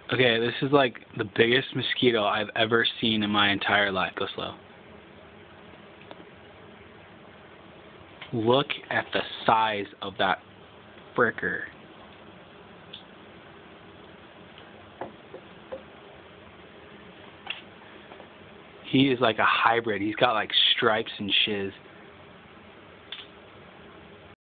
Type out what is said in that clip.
Okay, this is like the biggest mosquito I've ever seen in my entire life. Go slow. Look at the size of that fricker. He is like a hybrid. He's got like stripes and shiz.